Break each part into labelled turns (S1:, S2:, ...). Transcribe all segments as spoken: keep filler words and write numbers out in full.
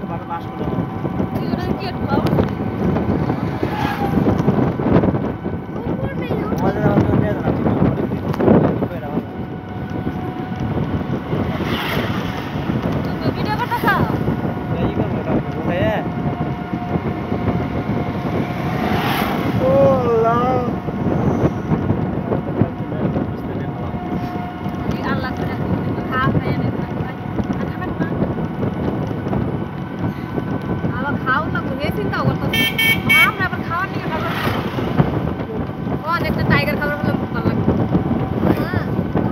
S1: বারো পাস করলো
S2: তুই ওরা কি খাও
S1: আমাদের আমাদের নিয়ে যান
S2: তুমি ভিডিও করতেছ
S1: এই করব ওটা ওহে ও লা
S2: আল্লাহ করে খা খায় না খাবেন না আবার খাও না ঘুরে চিন্তা করতেছ আমরা আবার খাওয়া নিয়ে খাবার ও অনেকটা টাইগার খাবার বলে ভালো লাগে হ্যাঁ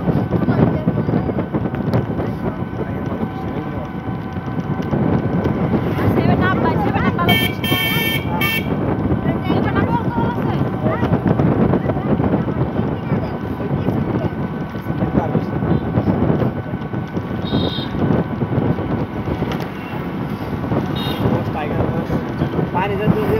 S2: seven up by seven up ভালো জিনিস না সেভেন আপ ভালো আছে
S1: पानी जब